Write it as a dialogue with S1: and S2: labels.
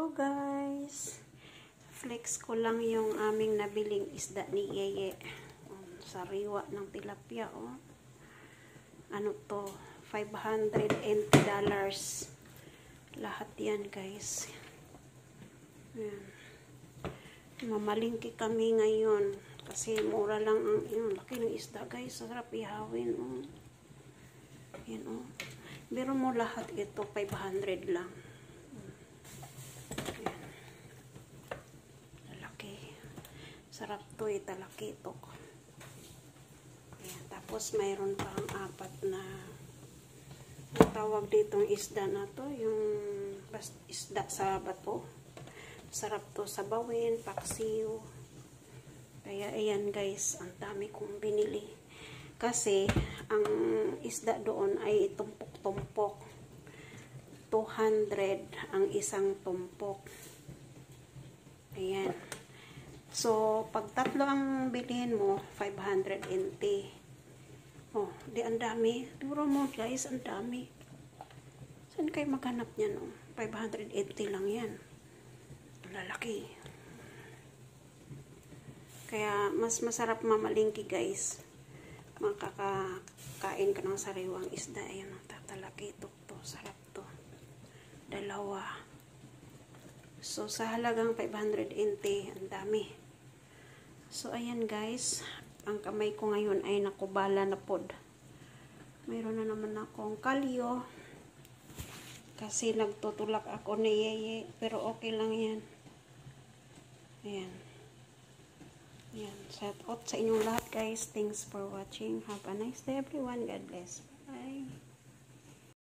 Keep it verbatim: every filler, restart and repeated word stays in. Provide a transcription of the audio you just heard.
S1: Guys, flex ko lang yung aming nabiling isda ni Yeye. Um, sariwa ng tilapia, oh. Ano to? five hundred dollars. Lahat yan, guys. Ayan. Mamalingki kami ngayon kasi mura lang ang yun, laki ng isda, guys. Sarap ihawin, oh. Yan, oh. Pero mo lahat ito five hundred lang. Sarap to eh, talaki ito. Ayan, tapos mayroon pang apat na tawag ditong isda na to, yung isda sa bato. Sarap to sa bawin, paksiw. Kaya ayan guys, ang dami kong binili. Kasi ang isda doon ay tumpok-tumpok. two hundred ang isang tumpok. Ayan. So, pag tatlo ang bilhin mo, five hundred eighty. Oh, di ang dami. Duro mo guys, ang dami. Saan kayo maghanap niyan? Oh? five hundred eighty lang yan. Lalaki. Kaya, mas masarap mamalingki guys. Makakakain ka ng sariwang isda. Ayan, tatalaki ito. To. Sarap to. Dalawa. So, sa halagang five hundred eighty, ang dami. So, ayan guys, ang kamay ko ngayon ay nakubala na pod. Mayroon na naman akong kalyo. Kasi nagtutulak ako ni Yeye. Pero okay lang yan. Ayan. Ayan. Shout out sa inyong lahat guys. Thanks for watching. Have a nice day everyone. God bless. Bye.